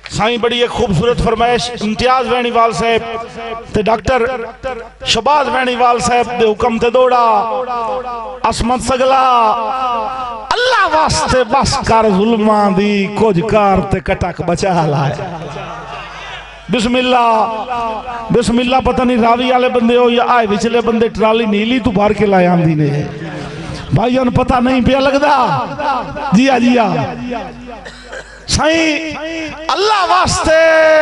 سائیں بڑی ایک خوبصورت فرمائش امتیاز وینیوال صاحب تے ڈاکٹر شباز وینیوال صاحب دے حکم تے دوڑا عصمت سگلا اللہ واسطے بس کر ظلمان دی کچھ کار تے کٹک بچا لائے بسم اللہ پتہ نہیں راوی آلے بندے ہو یا آئے وچلے بندے ٹرالی نیلی تو بھار کے لائے آمدی نے بھائیان پتہ نہیں پیا لگ دا جیا سائیں اللہ واسطے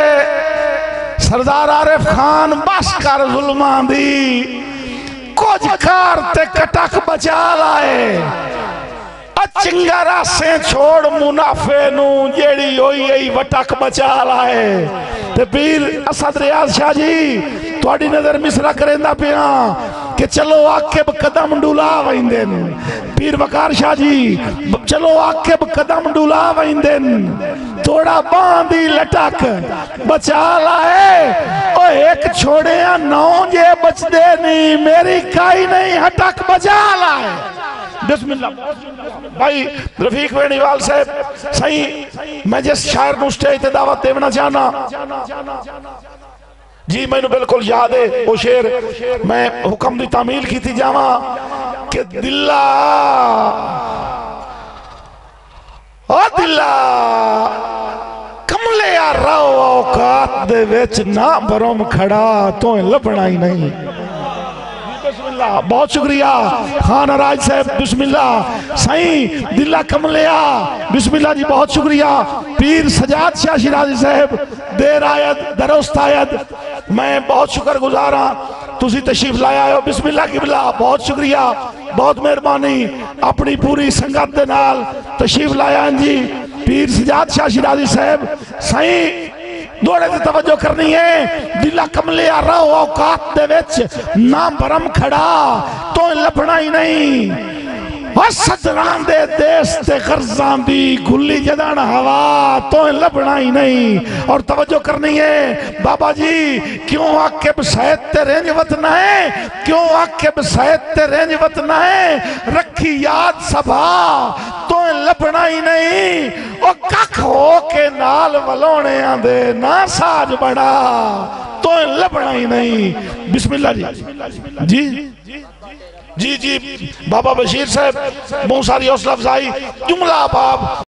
سردار عارف خان بس کر ظلمان دی کچھ کار تے کٹک بچا لائے چنگارا سے چھوڑ منافع نو جیڑی ہوئی ای وٹک بچا لائے تے پیر اسد ریاض شاہ جی توڑی نظر مصرہ کرندہ پیا کہ چلو آکب قدم ڈولا وائندن پیر وقار شاہ جی چلو آکب قدم ڈولا وائندن توڑا باندی لٹک بچا لائے او ایک چھوڑے یا نو جے بچ دے نہیں میری کائی نہیں ہٹک بچا لائے بسم اللہ بھائی رفیق وینیوال صاحب صحیح میں جس شاعر نو سٹیج تے دعوت دیونا چاہنا جی میں نے بالکل یاد ہے وہ شعر میں حکم دی تعمیل کی تھی جاواں کہ دلہ او دلہ کملے یا رو اوقات دے ویچ نہ بروم کھڑا تو لبنا ہی نہیں بسم اللہ بہت شکریہ خان راج صاحب بسم اللہ سائیں دلہ کملیا بسم اللہ جی بہت شکریہ پیر سجاد شاہ شیرازی صاحب دیر آیت درست آیت میں بہت شکر گزارا تسی تشریف لایا ہو بسم اللہ قبلہ بہت شکریہ بہت مہربانی اپنی پوری سنگت دے نال تشریف لایا ہیں جی پیر سجاد شاہ شیرازی صاحب سائیں دوڑے تے توجہ کرنی ہے دلہ کملے آ رہا ہو اوقات دے وچ نہ برم کھڑا تو لپنا ہی نہیں سجران دے دیس تے غرزان دی گلی جدان ہوا تو لپنا ہی نہیں اور توجہ کرنی ہے بابا جی کیوں آکب سید تے رینج وطن ہے کیوں آکب سید تے رینج وطن ہے رکھی یاد سبھا تو لپنا ہی نہیں او کک ہو کے نال ولونے آندے نا ساج بڑا تو لپنا ہی نہیں بسم اللہ جی جی بابا بشیر صاحب بہت ساری حوصلہ افزائی جملہ باب